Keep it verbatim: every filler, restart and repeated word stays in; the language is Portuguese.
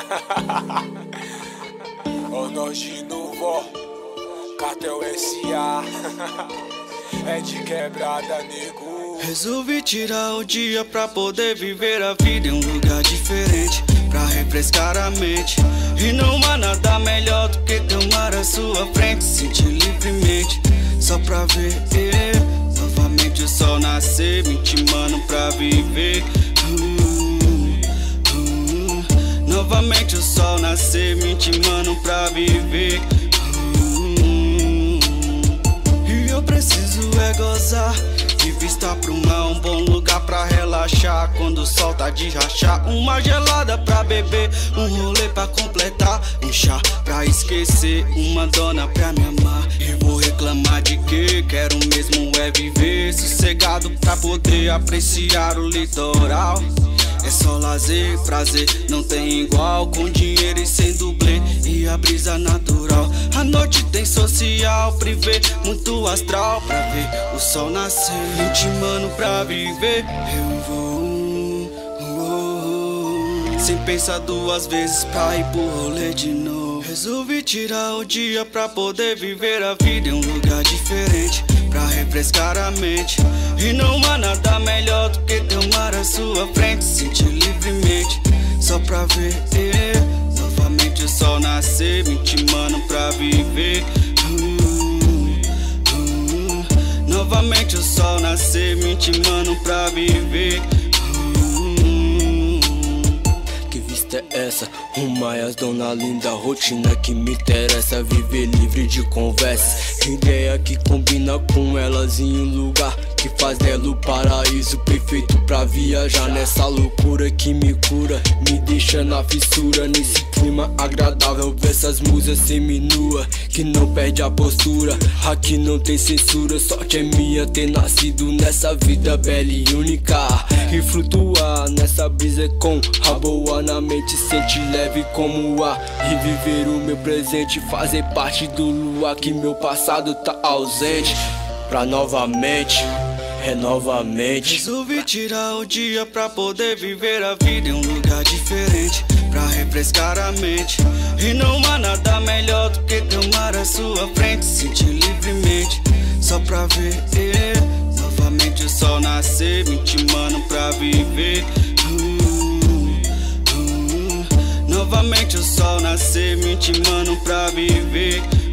Ô nós de novo, Cartel S A é de quebrada, nego. Resolvi tirar o dia pra poder viver a vida em um lugar diferente, pra refrescar a mente. E não há nada melhor do que ter o mar à sua frente, sentir livremente, só pra ver eh, novamente o sol nascer, me intimando pra viver. hum, hum, Novamente o sol nascer, me intimando pra viver. hum, E eu preciso é gozar de vista pro mar, um bom lugar pra relaxar. Quando o sol tá de rachar, uma gelada pra beber, um rolê pra completar, um chá pra esquecer, uma dona pra me amar. E vou reclamar de que quero mesmo é viver sossegado pra poder apreciar o litoral. É só lazer, prazer, não tem igual, com dinheiro e sem dublê e a brisa natural. A noite tem social, privê, muito astral, pra ver o sol nascer, intimando pra viver. Eu vou, vou sem pensar duas vezes pra ir pro rolê de novo. Resolvi tirar o dia pra poder viver a vida em um lugar diferente, pra refrescar a mente. E não há nada melhor do que ter o mar à sua frente, sentir livremente, só pra ver eh, novamente o sol nascer, me intimando pra viver. hum, hum, Novamente o sol nascer, me intimando pra viver. hum, Que vista é essa? Rumaias, dona linda, rotina que me interessa, viver livre de conversas, ideia que combina com elas em um lugar que faz dela o paraíso perfeito pra viajar. Nessa loucura que me cura, me deixa na fissura, nesse clima agradável, ver essas musas seminua que não perde a postura. Aqui não tem censura, sorte é minha ter nascido nessa vida bela e única, e flutuar nessa brisa com a boa na mente, sente leve como o ar, e viver o meu presente, fazer parte do luar que meu passado tá ausente, pra novamente, é novamente. Resolvi tirar o dia pra poder viver a vida em um lugar diferente, pra refrescar a mente. E não há nada melhor do que ter o mar à sua frente, sentir livremente, só pra ver eh, novamente o sol nascer, me intimando pra viver. hum, hum, Novamente o sol nascer, me intimando pra viver.